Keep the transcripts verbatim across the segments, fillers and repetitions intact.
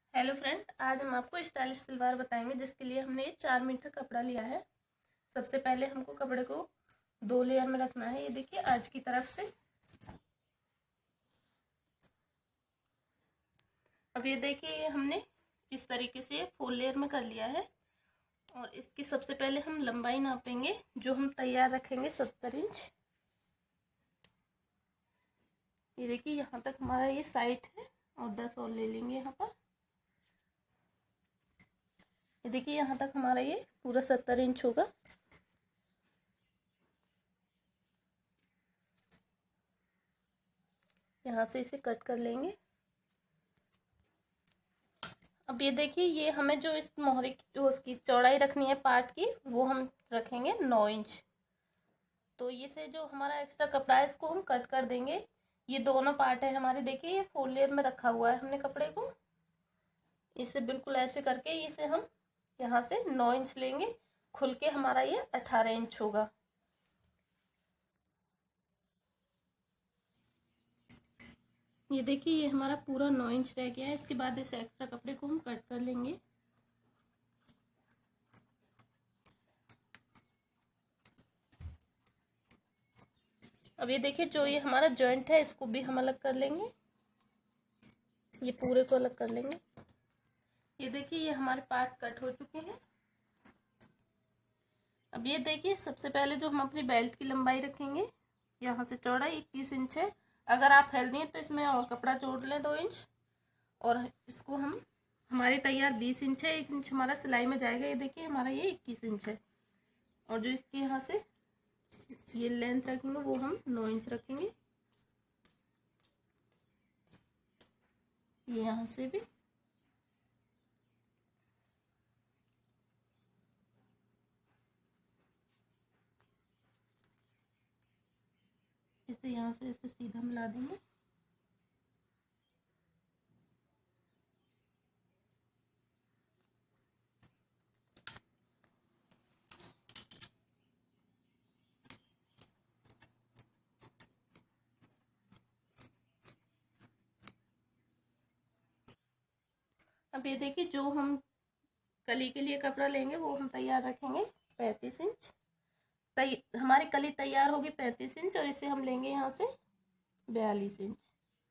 Hello friend, आज हम आपको स्टाइलिश सलवार बताएंगे जिसके लिए हमने ये चार मीटर कपड़ा लिया है। सबसे पहले हमको कपड़े को दो लेयर में रखना है। ये देखिए आज की तरफ से। अब ये देखिए ये हमने इस तरीके से फोर लेयर में कर लिया है। और इसकी सबसे पहले हम लंबाई नापेंगे जो हम तैयार रखेंगे सत्तर इंच। ये देखिए यहाँ तक हमारा ये साइड है और दस और ले लेंगे यहाँ पर। ये देखिए यहाँ तक हमारा ये पूरा सत्तर इंच होगा। यहाँ से इसे कट कर लेंगे। अब ये देखिए ये हमें जो इस मोहरे की जो उसकी चौड़ाई रखनी है पार्ट की, वो हम रखेंगे नौ इंच। तो ये से जो हमारा एक्स्ट्रा कपड़ा है इसको हम कट कर देंगे। ये दोनों पार्ट है हमारे, देखिए ये फोर लेयर में रखा हुआ है हमने कपड़े को। इसे बिल्कुल ऐसे करके इसे हम यहाँ से नौ इंच लेंगे। खुल के हमारा ये अठारह इंच होगा। ये देखिए ये हमारा पूरा नौ इंच रह गया है। इसके बाद इस एक्स्ट्रा कपड़े को हम कट कर लेंगे। अब ये देखिए जो ये हमारा जॉइंट है इसको भी हम अलग कर लेंगे। ये पूरे को अलग कर लेंगे। ये देखिए ये हमारे पार्ट कट हो चुके हैं। अब ये देखिए सबसे पहले जो हम अपनी बेल्ट की लंबाई रखेंगे, यहाँ से चौड़ाई इक्कीस इंच है। अगर आप हेल्दी हैं तो इसमें और कपड़ा जोड़ लें दो इंच। और इसको हम हमारे तैयार बीस इंच है, एक इंच हमारा सिलाई में जाएगा। ये देखिए हमारा ये इक्कीस इंच है। और जो इसके यहाँ से ये लेंथ रखेंगे वो हम नौ इंच रखेंगे। ये यहाँ से भी इसे यहाँ से इसे सीधा मिला देंगे। अब ये देखिए जो हम कली के लिए कपड़ा लेंगे वो हम तैयार रखेंगे पैंतीस इंच। तै हमारी कली तैयार होगी पैंतीस इंच और इसे हम लेंगे यहाँ से बयालीस इंच।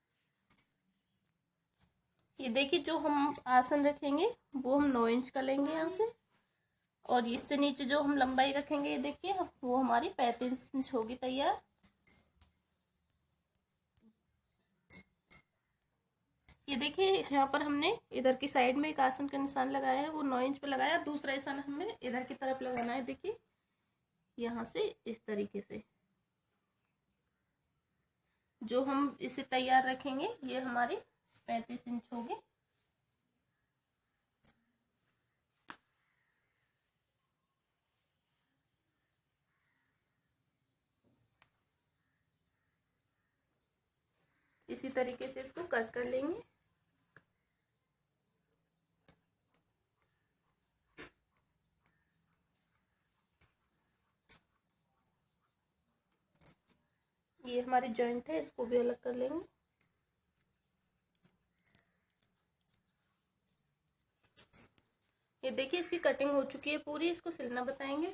ये देखिए जो हम आसन रखेंगे वो हम नौ इंच का लेंगे यहाँ से। और इससे नीचे जो हम लंबाई रखेंगे ये देखिए वो हमारी पैंतीस इंच होगी तैयार। ये देखिए यहाँ पर हमने इधर की साइड में एक आसन का निशान लगाया है, वो नौ इंच पे लगाया। दूसरा निशान हमें इधर की तरफ लगाना है। देखिए यहाँ से इस तरीके से जो हम इसे तैयार रखेंगे ये हमारी पैंतीस इंच होगी। इसी तरीके से इसको कट कर लेंगे। ये हमारी जॉइंट है, इसको भी अलग कर लेंगे। ये देखिए इसकी कटिंग हो चुकी है पूरी। इसको सिलना बताएंगे।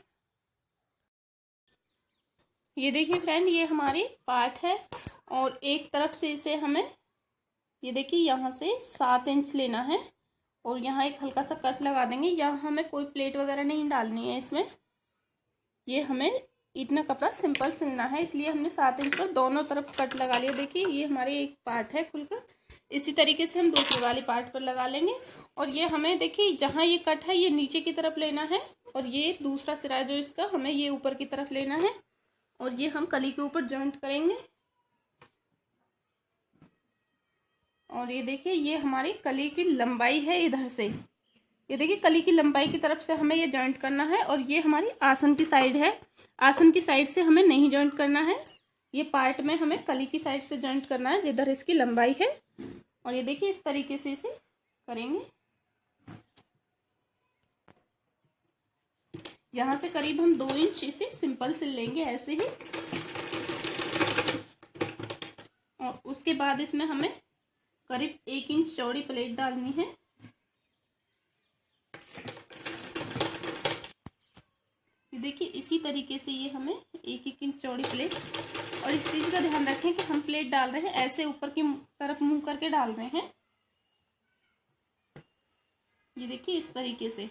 ये देखिए फ्रेंड ये हमारी पार्ट है और एक तरफ से इसे हमें ये देखिए यहाँ से सात इंच लेना है और यहाँ एक हल्का सा कट लगा देंगे। यहाँ हमें कोई प्लेट वगैरह नहीं डालनी है इसमें। ये हमें इतना कपड़ा सिंपल सिलना है, इसलिए हमने सात इंच पर दोनों तरफ कट लगा लिया। देखिए ये हमारी एक पार्ट है खुलकर। इसी तरीके से हम दूसरी वाली पार्ट पर लगा लेंगे। और ये हमें देखिए जहाँ ये कट है ये नीचे की तरफ लेना है और ये दूसरा सिरा जो इसका हमें ये ऊपर की तरफ लेना है। और ये हम कली के ऊपर जॉइंट करेंगे। और ये देखिए ये हमारी कली की लंबाई है इधर से। ये देखिए कली की लंबाई की तरफ से हमें ये जॉइंट करना है। और ये हमारी आसन की साइड है। आसन की साइड से हमें नहीं जॉइंट करना है, ये पार्ट में हमें कली की साइड से जॉइंट करना है जिधर इसकी लंबाई है। और ये देखिए इस तरीके से इसे करेंगे। यहाँ से करीब हम दो इंच इसे सिंपल सिल लेंगे ऐसे ही। और उसके बाद इसमें हमें करीब एक इंच चौड़ी प्लेट डालनी है। देखिए इसी तरीके से ये हमें एक एक इंच चौड़ी प्लेट, और इस चीज का ध्यान रखें कि हम प्लेट डाल रहे हैं ऐसे ऊपर की तरफ मुंह करके डाल रहे हैं। ये देखिए इस तरीके से।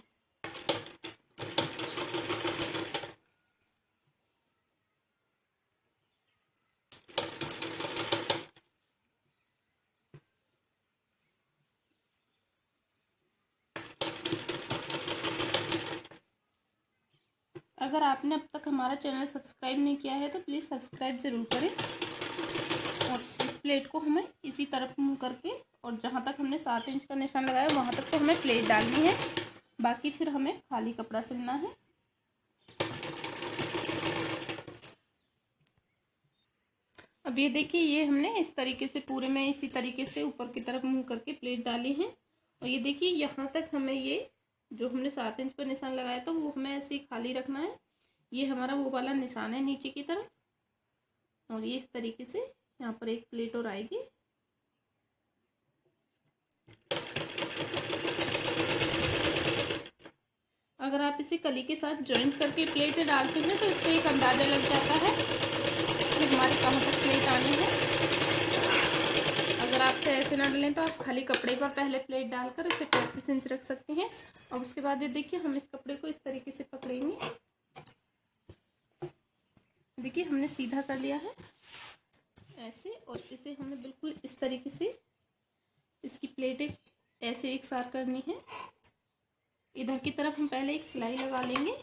अगर आपने अब तक हमारा चैनल सब्सक्राइब नहीं किया है तो प्लीज़ सब्सक्राइब ज़रूर करें। और इस प्लेट को हमें इसी तरफ मुंह करके, और जहाँ तक हमने सात इंच का निशान लगाया वहाँ तक तो हमें प्लेट डालनी है, बाकी फिर हमें खाली कपड़ा सिलना है। अब ये देखिए ये हमने इस तरीके से पूरे में इसी तरीके से ऊपर की तरफ मुंह करके प्लेट डाली है। और ये देखिए यहाँ तक हमें ये जो हमने सात इंच पर निशान लगाया था वो हमें ऐसे ही खाली रखना है। ये हमारा वो वाला निशान है नीचे की तरफ, और ये इस तरीके से यहाँ पर एक प्लेट और आएगी। अगर आप इसे कली के साथ जॉइंट करके प्लेट डालते हैं तो इससे एक अंदाजा लग जाता है कि हमारे कहाँ तक प्लेट आनी है। अगर आपसे ऐसे ना डालें तो आप खाली कपड़े पर पहले प्लेट डालकर इसे पैंतीस इंच रख सकते हैं, और उसके बाद ये देखिए हम इस कपड़े को इस तरीके से पकड़ेंगे। देखिए हमने सीधा कर लिया है ऐसे, और इसे हमें बिल्कुल इस तरीके से इसकी प्लेटें ऐसे एक साथ करनी है। इधर की तरफ हम पहले एक सिलाई लगा लेंगे।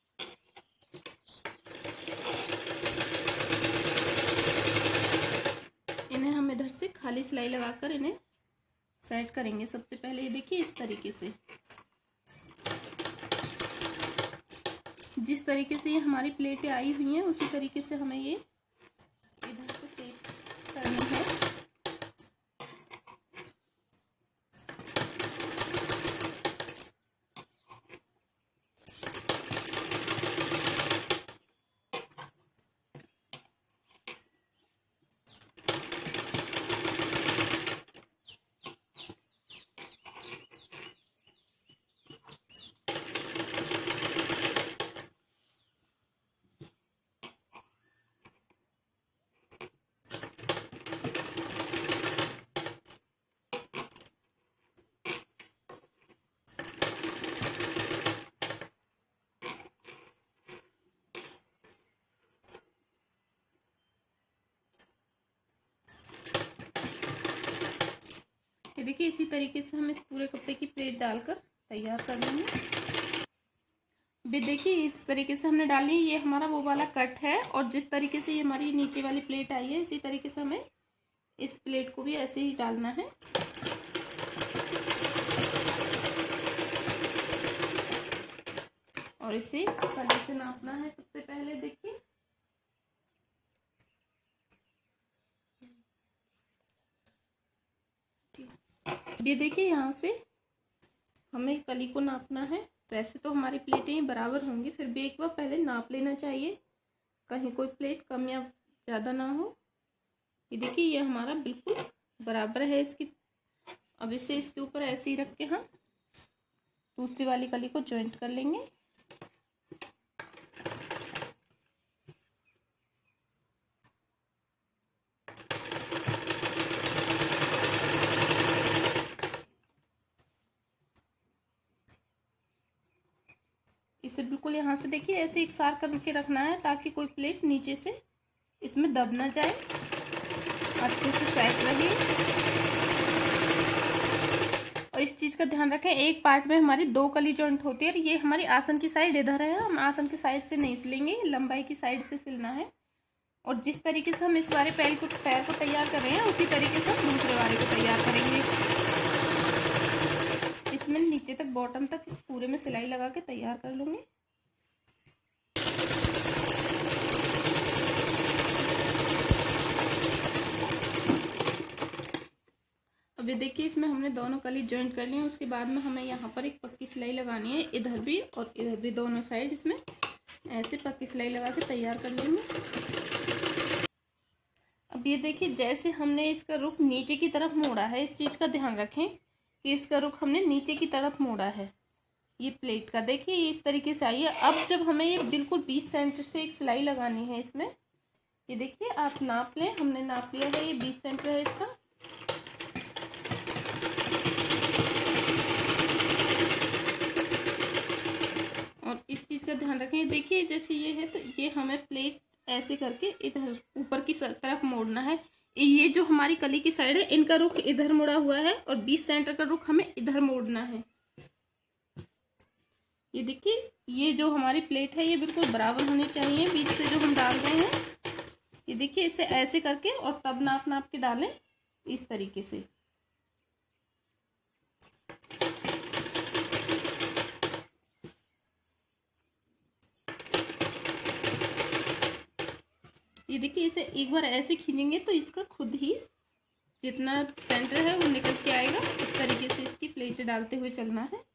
इन्हें हम इधर से खाली सिलाई लगाकर इन्हें सेट करेंगे। सबसे पहले ये देखिए इस तरीके से, जिस तरीके से ये हमारी प्लेटें आई हुई हैं उसी तरीके से हमें ये इधर से सेट करनी है। ये देखिए इसी तरीके से हम इस पूरे कपड़े की प्लेट डालकर तैयार कर लेंगे। अभी देखिए इस तरीके से हमने डाली, ये हमारा वो वाला कट है, और जिस तरीके से ये हमारी नीचे वाली प्लेट आई है इसी तरीके से हमें इस प्लेट को भी ऐसे ही डालना है। और इसे कली से नापना है। सबसे पहले देखिए ये देखिए यहाँ से हमें कली को नापना है। वैसे तो हमारी प्लेटें बराबर होंगी, फिर भी एक बार पहले नाप लेना चाहिए, कहीं कोई प्लेट कम या ज़्यादा ना हो। ये देखिए ये हमारा बिल्कुल बराबर है इसकी। अब इसे इसके ऊपर ऐसे ही रख के हम दूसरी वाली कली को जॉइंट कर लेंगे। इसे बिल्कुल यहाँ से देखिए ऐसे एक सार करके रखना है ताकि कोई प्लेट नीचे से इसमें दब ना जाए, अच्छे से सेट रहे। और इस चीज़ का ध्यान रखें, एक पार्ट में हमारी दो कली जॉइंट होती है। ये हमारी आसन की साइड इधर है, हम आसन की साइड से नहीं सिलेंगे, लंबाई की साइड से सिलना है। और जिस तरीके से हम इस वाले पैर को पैर को तैयार कर रहे हैं उसी तरीके से हम दूसरे वाले को तैयार करेंगे। इसमें नीचे तक बॉटम तक पूरे में सिलाई लगा के तैयार कर लूँगी। अब ये देखिए इसमें हमने दोनों कली जॉइंट कर ली है। उसके बाद में हमें यहाँ पर एक पक्की सिलाई लगानी है, इधर भी और इधर भी, दोनों साइड इसमें ऐसे पक्की सिलाई लगा के तैयार कर लेंगे। अब ये देखिए जैसे हमने इसका रुख नीचे की तरफ मोड़ा है, इस चीज़ का ध्यान रखें कि इसका रुख हमने नीचे की तरफ मोड़ा है। ये प्लेट का देखिए ये इस तरीके से आई है। अब जब हमें ये बिल्कुल बीस सेंटर से एक सिलाई लगानी है इसमें, ये देखिए आप नाप लें, हमने नाप लिया है, ये बीस सेंटर है इसका। और इस चीज़ का ध्यान रखें, देखिए जैसे ये है तो ये हमें प्लेट ऐसे करके इधर ऊपर की तरफ मोड़ना है। ये जो हमारी कली की साइड है इनका रुख इधर मुड़ा हुआ है और बीस सेंटर का रुख हमें इधर मोड़ना है। ये देखिए ये जो हमारी प्लेट है ये बिल्कुल बराबर होनी चाहिए बीच से जो हम डाल रहे हैं। ये देखिए इसे ऐसे करके और तब नाप नाप के डालें इस तरीके से। ये देखिए इसे एक बार ऐसे खींचेंगे तो इसका खुद ही जितना सेंटर है वो निकल के आएगा। इस तरीके से इसकी प्लेट डालते हुए चलना है।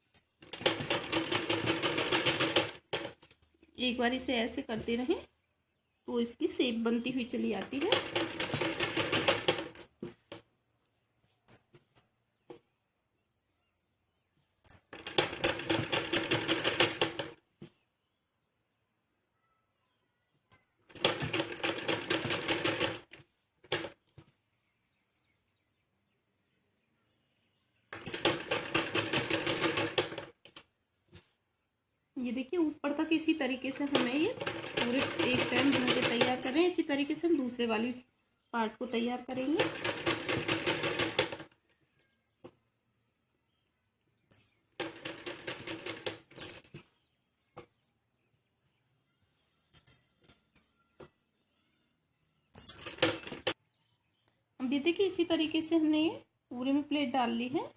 एक बार इसे ऐसे करते रहें तो इसकी शेप बनती हुई चली आती है। ये देखिए ऊपर तक इसी तरीके से हमें ये पूरे एक टाइम भून के तैयार कर रहे हैं। इसी तरीके से हम दूसरे वाली पार्ट को तैयार करेंगे। अब ये देखिए इसी तरीके से हमने ये पूरे में प्लेट डाल ली है।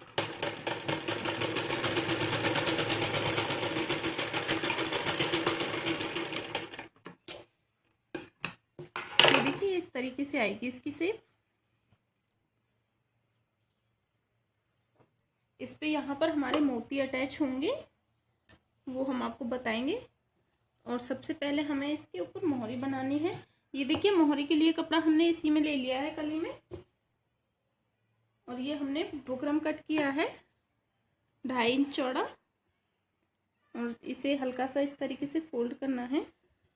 इस तरीके से आएगी इसकी शेप। इस पे यहाँ पर हमारे मोती अटैच होंगे, वो हम आपको बताएंगे। और सबसे पहले हमें इसके ऊपर मोहरी बनानी है। ये देखिए मोहरी के लिए कपड़ा हमने इसी में ले लिया है कली में, और ये हमने बुकरम कट किया है ढाई इंच चौड़ा, और इसे हल्का सा इस तरीके से फोल्ड करना है।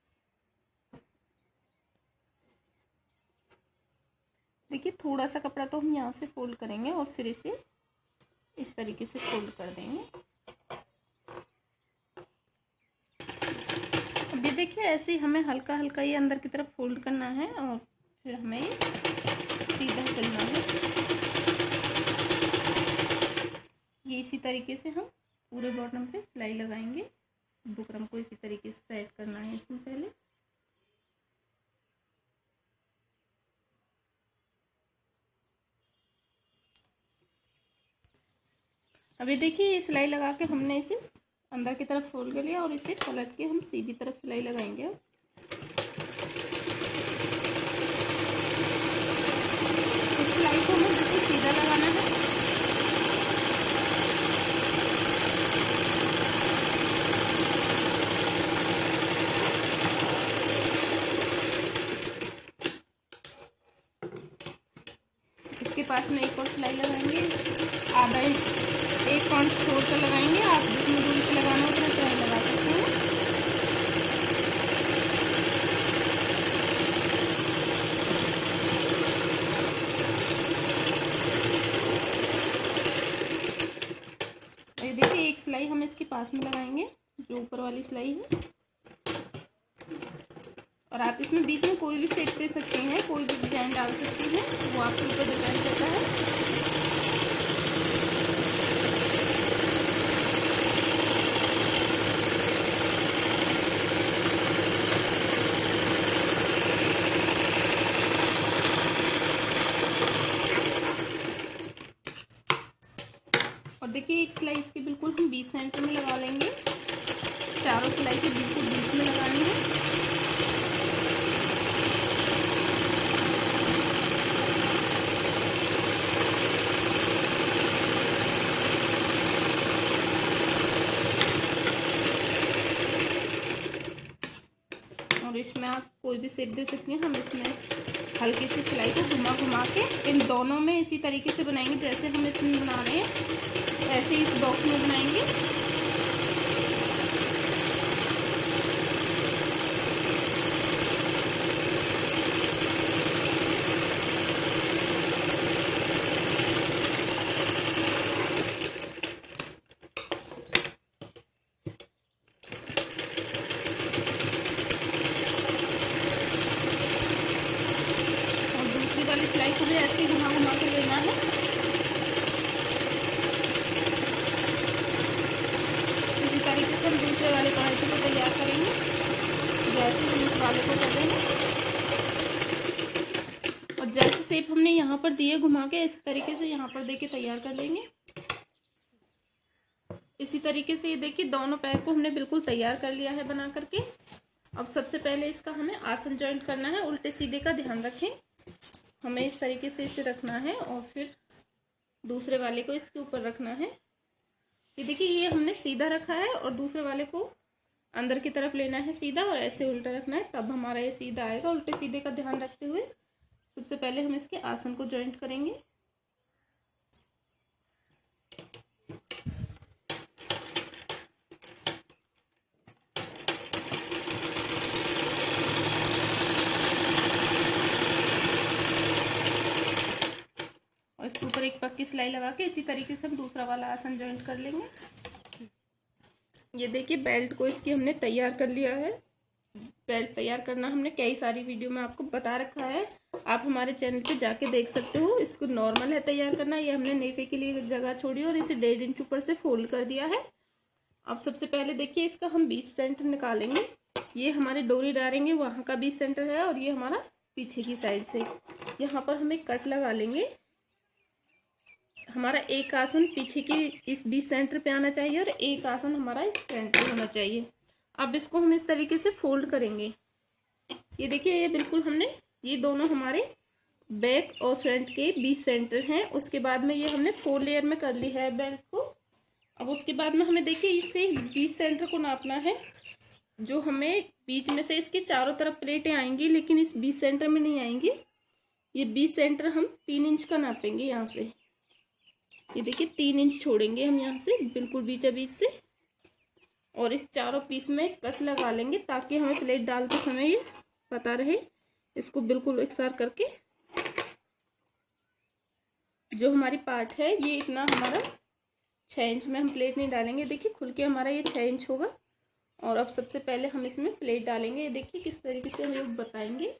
देखिए थोड़ा सा कपड़ा तो हम यहाँ से फोल्ड करेंगे और फिर इसे इस तरीके से फोल्ड कर देंगे। अब ये देखिए ऐसे हमें हल्का हल्का ये अंदर की तरफ फोल्ड करना है और फिर हमें सीधा चलना है। ये इसी तरीके से हम पूरे बॉटम पे सिलाई लगाएंगे। बुकरम को इसी तरीके से सेट करना है इसमें पहले। अब ये देखिए ये सिलाई लगा के हमने इसे अंदर की तरफ फोल्ड कर लिया और इसे पलट के हम सीधी तरफ सिलाई लगाएंगे। इस सिलाई को हमें बिल्कुल सीधा लगाना है। इसके पास में एक और सिलाई लगाएंगे, आधा इंच एक पॉइंट छोड़ कर लगाएंगे। आप जितनी दूरी पे लगाना हो उतना चाहे लगा सकते हैं। ये देखिए एक सिलाई हम इसके पास में लगाएंगे जो ऊपर वाली सिलाई है, और आप इसमें बीच में कोई भी शेप दे सकते हैं, कोई भी डिजाइन डाल सकते हैं, वो आपके ऊपर डिपेंड करता है। और देखिए एक सिलाई इसकी बिल्कुल हम बीस सेंटर में लगा लेंगे। चारों सिलाई के बिल्कुल बीच में लगानी है। और इसमें आप कोई भी शेप दे सकती हैं। हम इसमें हल्की सी सिलाई को घुमा घुमा के इन दोनों में इसी तरीके से बनाएंगे जैसे हम इसमें बना रहे हैं। ऐसे ही इस बॉक्स में बनाएंगे। सिलाई को भी ऐसे ही घुमा घुमा के लेना है। इसी तरीके से हम दूसरे वाले कढ़ाई को तैयार करेंगे, जैसे हम इस वाले को कर देंगे। और जैसे शेप हमने यहाँ पर दिए घुमा के, इसी तरीके से यहाँ पर देके तैयार कर लेंगे। इसी तरीके से ये देखिए दोनों पैर को हमने बिल्कुल तैयार कर लिया है बना करके। अब सबसे पहले इसका हमें आसन जॉइंट करना है। उल्टे सीधे का ध्यान रखें, हमें इस तरीके से इसे रखना है और फिर दूसरे वाले को इसके ऊपर रखना है। ये देखिए ये हमने सीधा रखा है और दूसरे वाले को अंदर की तरफ लेना है सीधा, और ऐसे उल्टा रखना है, तब हमारा ये सीधा आएगा। उल्टे सीधे का ध्यान रखते हुए सबसे पहले हम इसके आसन को जॉइंट करेंगे। इसके ऊपर एक पक्की सिलाई लगा के इसी तरीके से हम दूसरा वाला आसन जॉइंट कर लेंगे। ये देखिए बेल्ट को इसकी हमने तैयार कर लिया है। बेल्ट तैयार करना हमने कई सारी वीडियो में आपको बता रखा है, आप हमारे चैनल पे जाके देख सकते हो। इसको नॉर्मल है तैयार करना, ये हमने नेफे के लिए जगह छोड़ी और इसे डेढ़ इंच ऊपर से फोल्ड कर दिया है। अब सबसे पहले देखिए इसका हम बीस सेंटर निकालेंगे। ये हमारे डोरी डालेंगे वहाँ का बीस सेंटर है, और ये हमारा पीछे की साइड से। यहाँ पर हम एक कट लगा लेंगे। हमारा एक आसन पीछे के इस बीस सेंटर पे आना चाहिए और एक आसन हमारा इस फ्रंट पे होना चाहिए। अब इसको हम इस तरीके से फोल्ड करेंगे। ये देखिए ये बिल्कुल हमने, ये दोनों हमारे बैक और फ्रंट के बीस सेंटर हैं। उसके बाद में ये हमने फोर लेयर में कर ली है बेल्ट को। अब उसके बाद में हमें देखिए इससे बीस सेंटर को नापना है। जो हमें बीच में से इसके चारों तरफ प्लेटें आएंगी, लेकिन इस बीस सेंटर में नहीं आएंगी। ये बीस सेंटर हम तीन इंच का नापेंगे यहाँ से। ये देखिए तीन इंच छोड़ेंगे हम यहाँ से बिल्कुल बीचा बीच से, और इस चारों पीस में कट लगा लेंगे ताकि हमें प्लेट डालते समय ये पता रहे। इसको बिल्कुल एकसार करके जो हमारी पार्ट है ये इतना हमारा छः इंच में हम प्लेट नहीं डालेंगे। देखिए खुल के हमारा ये छः इंच होगा। और अब सबसे पहले हम इसमें प्लेट डालेंगे। ये देखिए किस तरीके से हम बताएंगे।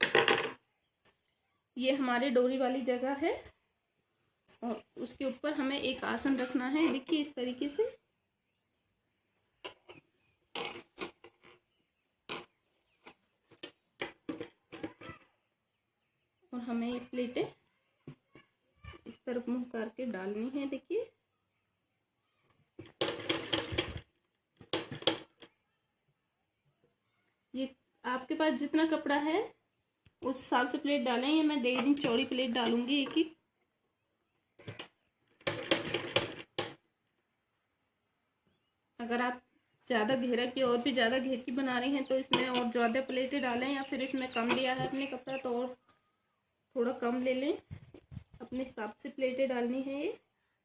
ये हमारे डोरी वाली जगह है और उसके ऊपर हमें एक आसन रखना है। देखिए इस तरीके से। और हमें ये प्लेटें इस तरफ मुंह करके डालनी है। देखिए ये आपके पास जितना कपड़ा है उस हिसाब से प्लेट डालें। ये मैं डेढ़ इंच चौड़ी प्लेट डालूंगी एक ही। अगर आप ज़्यादा घेरा की और भी ज़्यादा घेर की बना रही हैं तो इसमें और ज़्यादा प्लेटें डालें, या फिर इसमें कम लिया है अपने कपड़ा तो और थोड़ा कम ले लें। अपने हिसाब से प्लेटें डालनी है ये।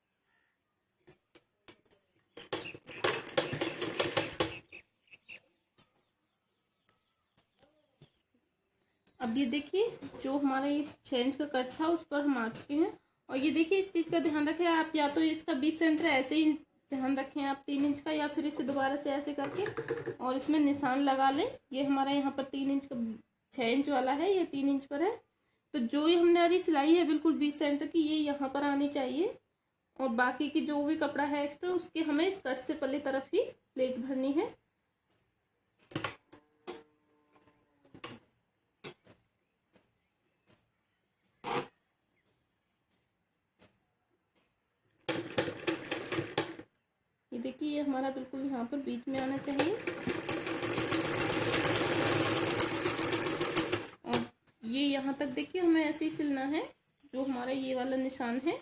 अब ये देखिए जो हमारा ये छः इंच का कट था उस पर हम आ चुके हैं। और ये देखिए इस चीज़ का ध्यान रखें आप, या तो इसका बीस सेंटर ऐसे ही ध्यान रखें आप तीन इंच का, या फिर इसे दोबारा से ऐसे करके और इसमें निशान लगा लें। ये हमारा यहाँ पर तीन इंच का छः इंच वाला है, ये तीन इंच पर है। तो जो ये हमने अभी सिलाई है बिल्कुल बीस सेंटर की, ये यहाँ पर आनी चाहिए। और बाकी की जो भी कपड़ा है एक्स्ट्रा उसके हमें इस कट से पहले तरफ ही प्लेट भरनी है। ये देखिए ये हमारा बिल्कुल यहाँ पर बीच में आना चाहिए। और ये यहाँ तक देखिए हमें ऐसे ही सिलना है। जो हमारा ये वाला निशान है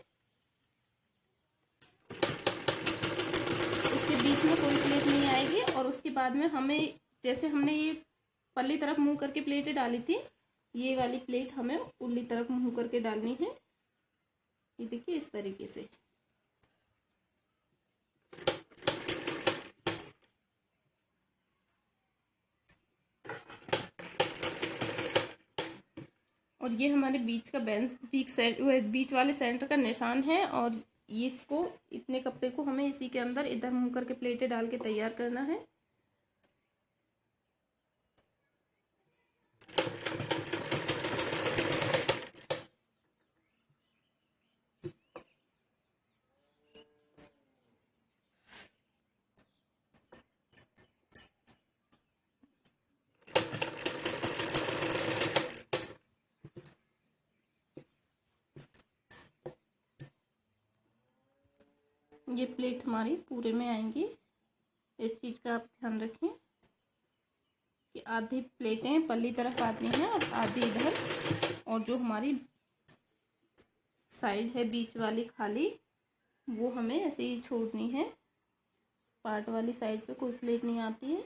इसके बीच में कोई प्लेट नहीं आएगी। और उसके बाद में हमें जैसे हमने ये पल्ली तरफ मुंह करके प्लेटें डाली थी, ये वाली प्लेट हमें उल्ली तरफ मुंह करके डालनी है। ये देखिए इस तरीके से। और ये हमारे बीच का बेंच बीच सेंट बीच वाले सेंटर का निशान है। और ये इसको इतने कपड़े को हमें इसी के अंदर इधर मुंह करके प्लेटें डाल के तैयार करना है। ये प्लेट हमारी पूरे में आएंगी। इस चीज़ का आप ध्यान रखें कि आधी प्लेटें पल्ली तरफ आती हैं और आधी इधर, और जो हमारी साइड है बीच वाली खाली, वो हमें ऐसे ही छोड़नी है। पार्ट वाली साइड पे कोई प्लेट नहीं आती है।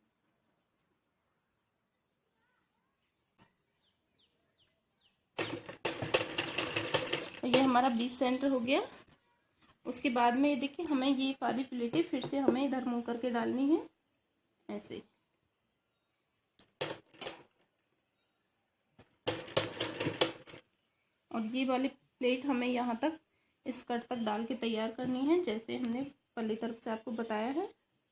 तो ये हमारा बीच सेंटर हो गया। उसके बाद में ये देखिए हमें ये सारी प्लेटें फिर से हमें इधर मुंह करके डालनी है ऐसे। और ये वाली प्लेट हमें यहाँ तक इस कट तक डाल के तैयार करनी है, जैसे हमने पल्ली तरफ से आपको बताया है।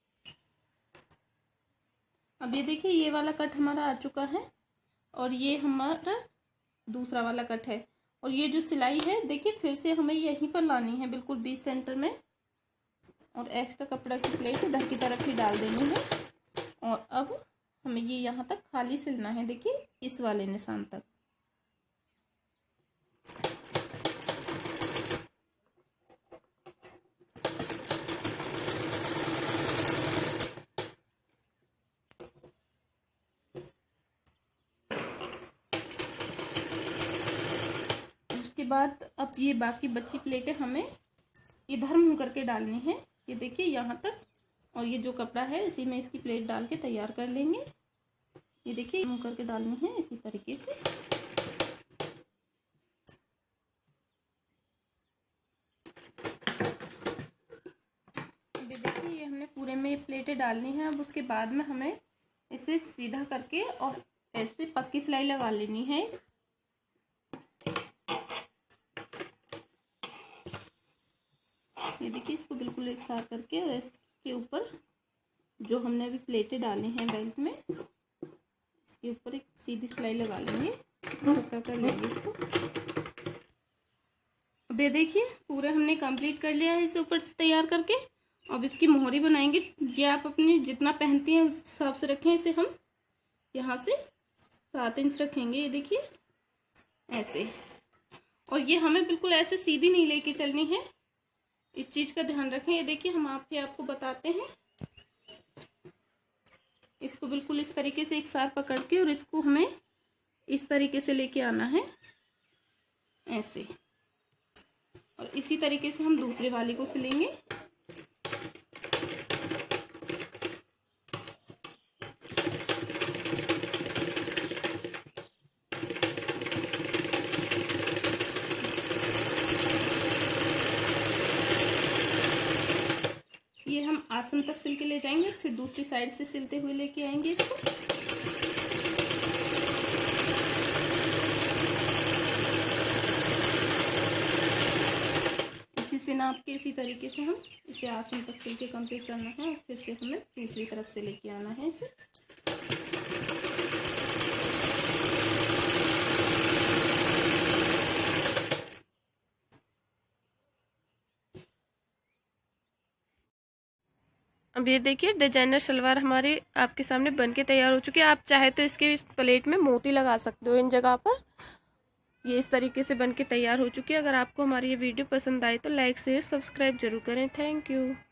अब ये देखिए ये वाला कट हमारा आ चुका है और ये हमारा दूसरा वाला कट है। और ये जो सिलाई है देखिए फिर से हमें यहीं पर लानी है, बिल्कुल बीच सेंटर में, और एक्स्ट्रा कपड़ा की प्लेट इधर की तरफ ही डाल देनी है। और अब हमें ये यहाँ तक खाली सिलना है, देखिए इस वाले निशान तक। बाद अब ये बाकी बची प्लेटें हमें इधर मुंह करके डालनी है, ये देखिए यहाँ तक। और ये जो कपड़ा है इसी में इसकी प्लेट डाल के तैयार कर लेंगे। ये देखिए मुंह करके डालनी है इसी तरीके से। ये देखिए ये हमने पूरे में प्लेटें डालनी है। अब उसके बाद में हमें इसे सीधा करके और ऐसे पक्की सिलाई लगा लेनी है। ये देखिए इसको बिल्कुल एक साथ करके और इसके ऊपर जो हमने अभी प्लेटें डाली हैं बेल्ट में, इसके ऊपर एक सीधी सिलाई लगा लेंगे, पक्का कर लेंगे इसको। अब ये देखिए पूरा हमने कंप्लीट कर लिया है इसे ऊपर से तैयार करके। अब इसकी मोहरी बनाएंगे। ये आप अपने जितना पहनती हैं उस हिसाब से रखें। इसे हम यहाँ से सात इंच रखेंगे, ये देखिए ऐसे। और ये हमें बिल्कुल ऐसे सीधी नहीं लेके चलनी है, इस चीज का ध्यान रखें। ये देखिए हम आप ही आपको बताते हैं। इसको बिल्कुल इस तरीके से एक साथ पकड़ के और इसको हमें इस तरीके से लेके आना है ऐसे। और इसी तरीके से हम दूसरे वाली को सिलेंगे। ये हम आसन तक सिल के ले जाएंगे, फिर दूसरी साइड से सिलते हुए लेके आएंगे इसको। इसी से नाप के इसी तरीके से हम इसे आसन तक सिल के कंप्लीट करना है। और फिर से हमें दूसरी तरफ से लेके आना है इसे। अब ये देखिए डिजाइनर सलवार हमारे आपके सामने बनके तैयार हो चुकी है। आप चाहे तो इसके इस प्लेट में मोती लगा सकते हो इन जगह पर। ये इस तरीके से बनके तैयार हो चुकी है। अगर आपको हमारी ये वीडियो पसंद आए तो लाइक शेयर सब्सक्राइब जरूर करें। Thank you.